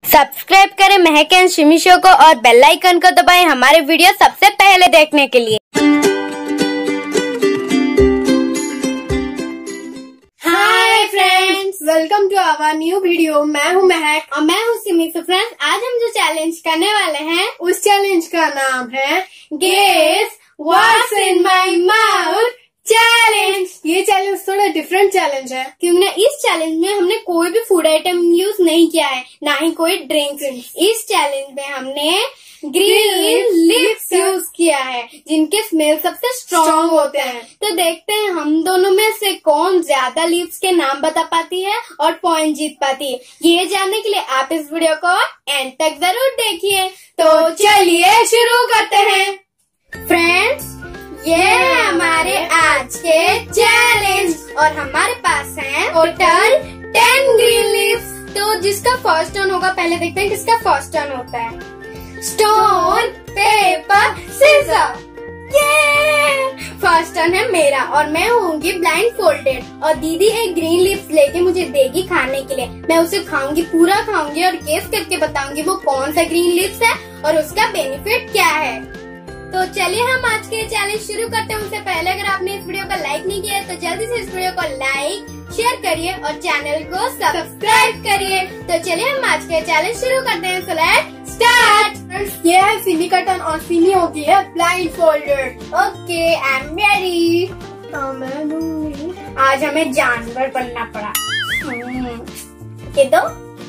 Subscribe करें महक and Simi show को और बेल आइकन को दबाएं हमारे वीडियो सबसे पहले देखने के लिए। Hi friends, welcome to our new video. मैं हूँ महक और मैं हूँ सिमी। तो फ्रेंड्स, आज हम जो चैलेंज करने वाले हैं उस चैलेंज का नाम है guess what's in my mouth challenge. ये चैलेंज थोड़ा डिफरेंट चैलेंज है क्योंकि इस चैलेंज में हमने कोई भी फूड आइटम यूज नहीं किया है, ना ही कोई ड्रिंक्स। इस चैलेंज में हमने ग्रीन लिप्स यूज किया है, जिनके स्मेल सबसे स्ट्रॉन्ग होते हैं। तो देखते हैं हम दोनों में से कौन ज्यादा लिप्स के नाम बता पाती है और पॉइंट जीत पाती है। ये जानने के लिए आप इस वीडियो को एंड तक जरूर देखिए। तो चलिए शुरू करते हैं। फ्रेंड्स, ये है हमारे आज के चैलेंज और हमारे पास है टोटल 10 ग्रीन लिप्स। तो जिसका फर्स्ट टर्न होगा, पहले देखते हैं किसका फर्स्ट टर्न होता है। Stone paper scissor. ये फर्स्ट टर्न है मेरा और मैं होंगी ब्लाइंड फोल्डेड और दीदी एक ग्रीन लिप्स लेके मुझे देगी खाने के लिए। मैं उसे खाऊंगी, पूरा खाऊंगी और गेस करके बताऊंगी वो कौन सा ग्रीन लिप्स है और उसका बेनिफिट क्या है। तो चलिए हम आज के चैलेंज शुरू करते हैं। उससे पहले अगर आपने इस वीडियो को लाइक नहीं किया है तो जल्दी से इस वीडियो को लाइक शेयर करिए और चैनल को सब्सक्राइब करिए। तो चलिए हम आज के चैलेंज शुरू करते हैं। So let's start. ये है सिमी का टर्न और सिमी होती है blind folded. Okay, I am ready. मैं दूंगी। आज हमें जानवर बनना पड़ा। ये दो।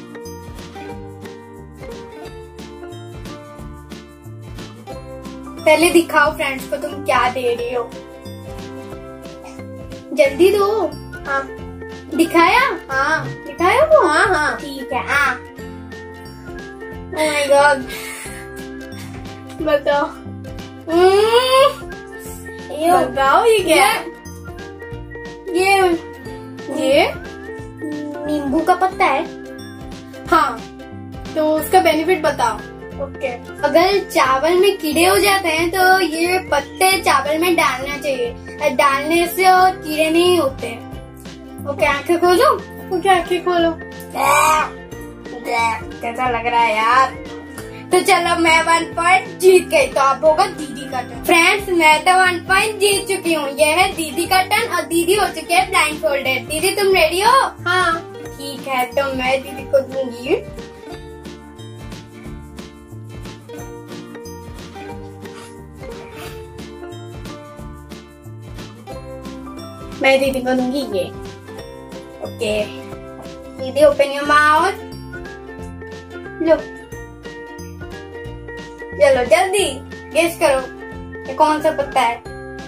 पहले दिखाओ फ्रेंड्स को तुम क्या दे रही हो। जल्दी दो। हाँ दिखाया? हाँ दिखाया वो? हाँ हाँ ठीक है। हाँ, ओह माय गॉड, बताओ। बताओ ये क्या है? ये नींबू का पत्ता है। हाँ, तो उसका बेनिफिट बताओ। ओके, अगर चावल में कीड़े हो जाते हैं तो ये पत्ते चावल में डालना चाहिए। डालने से और कीड़े नहीं होते। ओके, आंखें खोलो। ओके, आंखें खोलो। कैसा लग रहा है यार? तो चलो, मैं 1 पॉइंट जीत गई। तो अब होगा दीदी का टर्न। फ्रेंड्स, मैं तो 1 पॉइंट जीत चुकी हूँ। ये है दीदी का टर्न और दीदी हो चुकी है ब्लाइंड फोल्डेड। दीदी तुम रेडी हो? हाँ ठीक है, तो मैं दीदी को दूंगी। मैं दीदी को दूंगी ये। ओके, दीदी ओपन योर माउथ। लो, चलो जल्दी गेस करो ये कौन सा पत्ता है।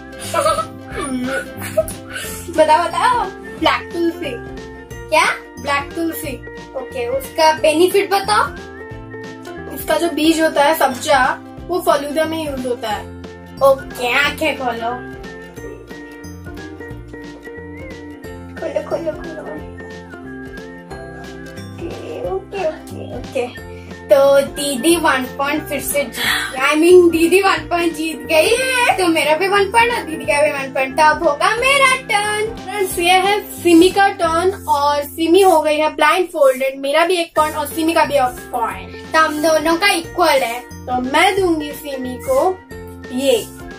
बताओ बताओ। ब्लैक तुलसी। क्या? ब्लैक तुलसी। ओके, उसका बेनिफिट बताओ। इसका जो बीज होता है सब्जा, वो फलूदा में यूज होता है। ओके, आंखें खोलो। खोलो खोलो खोलो। Okay okay okay. तो दीदी 1 पॉइंट फिर से जीत गई। दीदी 1 पॉइंट जीत गई। तो मेरा भी 1 पॉइंट और दीदी का भी 1 पॉइंट। तो अब होगा मेरा टर्न। फ्रेंड्स, ये है सिमी का टर्न और सिमी हो गई है ब्लाइंड फोल्डेड। मेरा भी 1 पॉइंट और सिमी का भी 1 पॉइंट। तो हम दोनों का इक्वल है। तो मैं दूंगी सिमी को ये।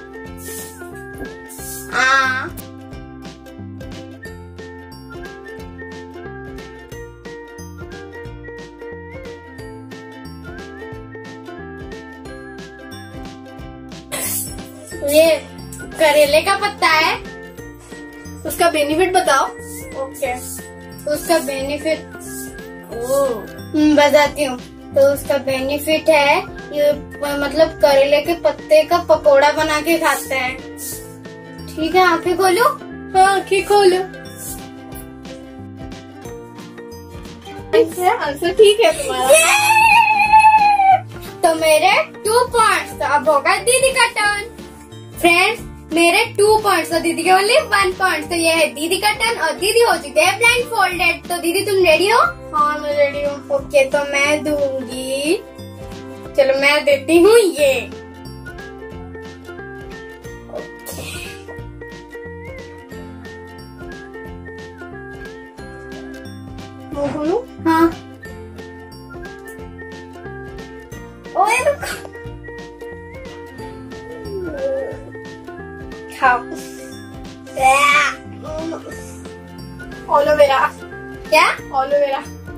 ये करेले का पत्ता है। उसका बेनिफिट बताओ। ओके, उसका बेनिफिट बताती हूँ। तो उसका बेनिफिट है, ये मतलब करेले के पत्ते का पकोड़ा बना के खाते हैं। ठीक है, आंखें खोलो। हाँ, आंखें खोलो। आंसर ठीक है तुम्हारा। तो मेरे 2 पॉइंट्स। तो अब होगा दीदी का टर्न। फ्रेंड्स, मेरे 2 पॉइंट्स और दीदी के ओनली 1 पॉइंट। तो ये है दीदी का टर्न और दीदी हो चुके हैं ब्लाइंड फोल्डेड। तो दीदी तुम रेडी हो? हाँ, मैं रेडी हूँ। ओके, तो मैं दूंगी। चलो मैं देती हूँ ये। वो बोलो। हाँ, ओए खाओ। एलोवेरा। क्या? एलोवेरा।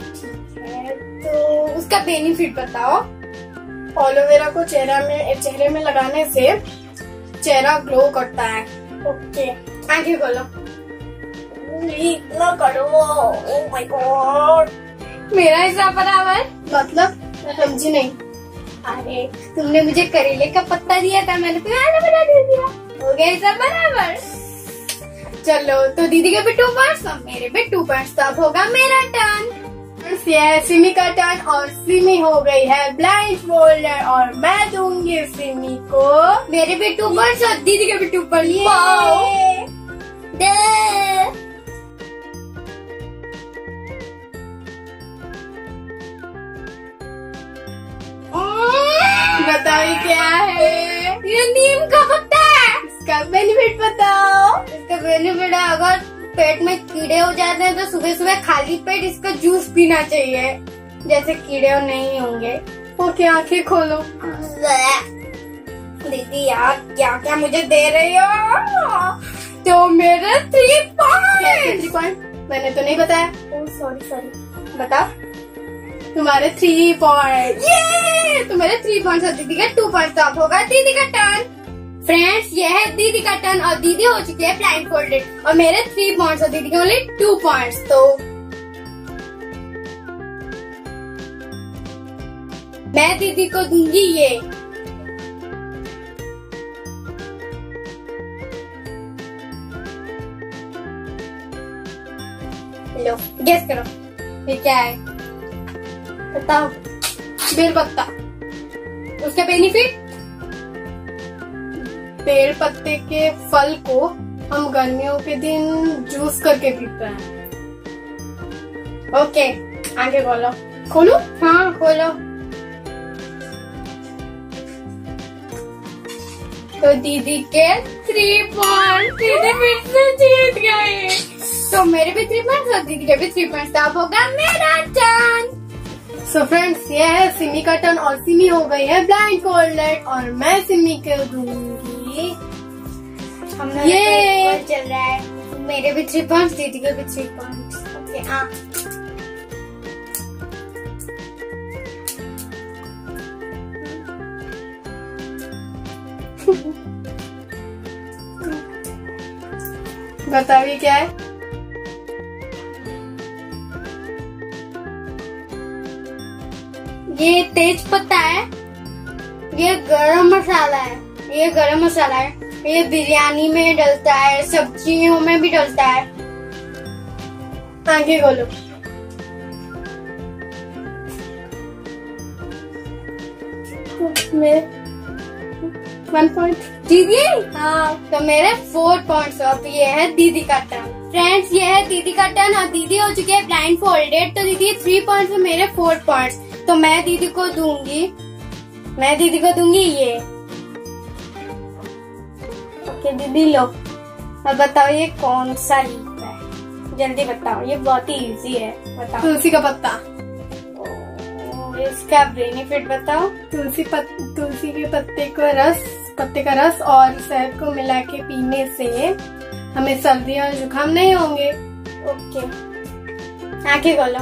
तो उसका बेनिफिट बताओ। एलोवेरा को चेहरे में लगाने से चेहरा ग्लो करता है। ओके, आंखें खोलो। इतना करो। ओह माय गॉड, मेरा हिसाब बराबर। मतलब मैं समझी नहीं। अरे तुमने मुझे करेले का पत्ता दिया था, मैंने तुम्हें एलोवेरा दे दिया, हो गया हिसाब बराबर। चलो तो दीदी के भी 2 पॉइंट्स और मेरे भी 2 पॉइंट्स। तो अब होगा मेरा टर्न। ये है सिमी का टर्न और सिमी हो गई है ब्लाइंड फोल्डर और मैं दूंगी सिमी को। मेरे भी 2 पॉइंट्स और दीदी के भी 2 पॉइंट्स। बताओ क्या है? ये नीम का पत्ता है। इसका बेनिफिट बताओ। इसका बेनिफिट है, अगर पेट में कीड़े हो जाते हैं तो सुबह सुबह खाली पेट इसका जूस पीना चाहिए, जैसे कीड़े नहीं होंगे। ओके, आंखें खोलो। दीदी यार क्या क्या मुझे दे रही हो? तो मेरे 3 पॉइंट। 3 पॉइंट मैंने तो नहीं बताया। सॉरी बताओ। तुम्हारे 3 पॉइंट। ये तो मेरे 3 पॉइंट्स और दीदी का 2 पॉइंट्स। अब होगा दीदी का टर्न। फ्रेंड्स, ये है दीदी का टर्न और दीदी हो चुकी है ब्लाइंड फोल्डेड और मेरे 3 पॉइंट्स और दीदी के ओनली 2 पॉइंट्स। तो मैं दीदी को दूंगी ये। लो गेस करो ये क्या है, बताओ। बेल पत्ता। उसका बेनिफिट? बेल पत्ते के फल को हम गर्मियों के दिन जूस करके पीते हैं। ओके, आगे खोलो। खोलो? हाँ खोलो। तो दीदी के 3 पॉइंट, दीदी फिर से जीत गई। तो मेरे भी 3 पॉइंट और दीदी के भी 3 पॉइंट। अब होगा मेरा टर्न। सो फ्रेंड्स, ये है सिमी का टर्न और सिमी हो गई है ब्लाइंड फोल्डेड और मैं सिमी को दूंगी ये चल रहा है। मेरे भी 3 पॉइंट, दीदी के भी 3 पॉइंट। ओके, हाँ बताओ ये क्या है? ये तेज पत्ता है, ये गरम मसाला है, ये गरम मसाला है, ये बिरयानी में डलता है, सब्जियों में भी डलता है। आगे खोलो। मैं 1 पॉइंट। दीदी हाँ, तो मेरे 4 पॉइंट्स। अब ये है दीदी का टर्न। फ्रेंड्स, ये है दीदी का टर्न और दीदी हो चुकी है ब्लाइंड फोल्डेड। तो दीदी 3 पॉइंट्स और मेरे 4 पॉइंट्स। तो मैं दीदी को दूंगी ये। ओके दीदी लो। अब बताओ ये कौन सा लीफ है, जल्दी बताओ, ये बहुत ही इजी है, बताओ। तुलसी का पत्ता। इसका बेनिफिट बताओ। तुलसी के पत्ते का रस और शहद को मिला के पीने से हमें सर्दी और जुकाम नहीं होंगे। ओके, आंखें खोलो।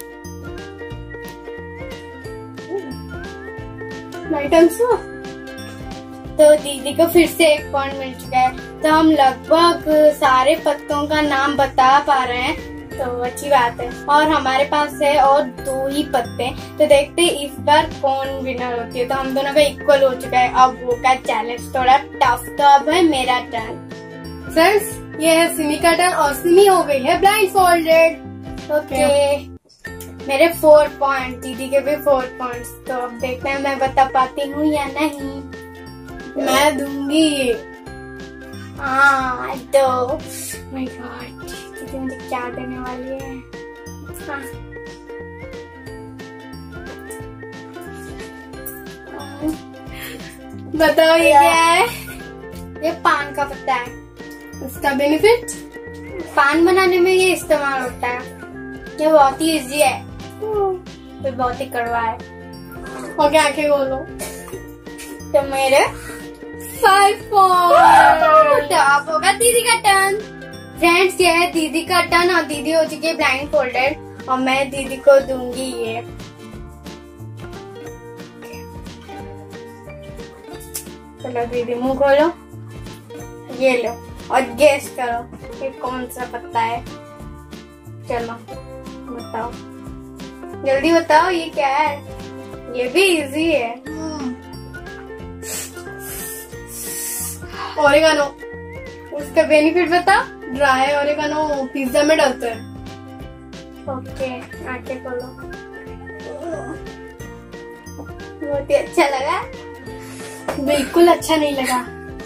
Right answer. तो दीदी को फिर से 1 पॉइंट मिल चुका है। तो हम लगभग सारे पत्तों का नाम बता पा रहे हैं, तो अच्छी बात है। और हमारे पास है और 2 ही पत्ते। तो देखते हैं इस बार कौन विनर होती है। तो हम दोनों का इक्वल हो चुका है। अब वो का चैलेंज थोड़ा टफ। तो अब है मेरा टर्न। फ्रेंड्स, ये है सिमी का टर्न और सिमी हो गई है ब्लाइंड फोल्डेड। ओके, मेरे 4 पॉइंट, दीदी के भी 4 पॉइंट्स। तो अब देखते हैं मैं बता पाती हूँ या नहीं। मैं दूंगी ये। हाँ तो माय गॉड, दीदी मुझे क्या देने वाली है। हाँ। बताओ ये क्या है? ये पान का पत्ता है। इसका बेनिफिट? पान बनाने में ये इस्तेमाल होता है। ये बहुत ही इजी है, फिर बहुत ही कड़वा है। ओके आंखें खोलो। तो मेरे 5 पॉइंट। तो अब होगा दीदी का टर्न। फ्रेंड्स ये है दीदी का टर्न और दीदी हो चुकी है ब्लाइंड फोल्डेड और मैं दीदी को दूंगी ये। चलो दीदी मुंह खोलो, ये लो और गेस करो ये कौन सा पत्ता है। चलो बताओ, जल्दी बताओ ये क्या है। ये भी इजी है। ओरिगानो। उसका बेनिफिट बताओ। ड्राई ओरिगानो पिज्जा में डालते हैं। ओके आंखें खोलो। बहुत ही अच्छा लगा। बिल्कुल अच्छा नहीं लगा।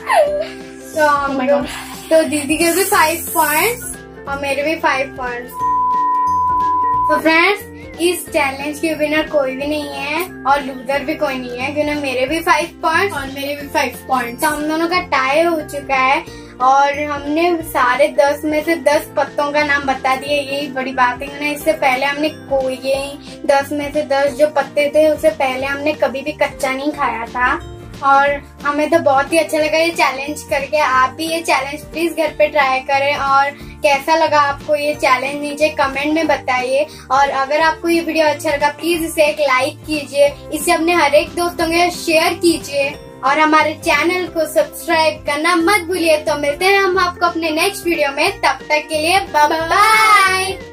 तो दीदी के भी 5 पॉइंट्स और मेरे भी 5 पॉइंट्स। तो फ्रेंड्स इस चैलेंज के विनर कोई भी नहीं है और लूजर भी कोई नहीं है, क्योंकि मेरे भी 5 पॉइंट्स और मेरे भी 5 पॉइंट्स। तो हम दोनों का टाई हो चुका है और हमने सारे 10 में से 10 पत्तों का नाम बता दिए। यही बड़ी बात है। इससे पहले हमने कोई यही 10 में से 10 जो पत्ते थे उससे पहले हमने कभी भी कच्चा नहीं खाया था और हमें तो बहुत ही अच्छा लगा ये चैलेंज करके। आप भी ये चैलेंज प्लीज घर पे ट्राई करें और कैसा लगा आपको ये चैलेंज नीचे कमेंट में बताइए। और अगर आपको ये वीडियो अच्छा लगा प्लीज इसे एक लाइक कीजिए, इसे अपने हर एक दोस्तों के शेयर कीजिए और हमारे चैनल को सब्सक्राइब करना मत भूलिए। तो मिलते हैं हम आपको अपने नेक्स्ट वीडियो में, तब तक के लिए बाय बाय।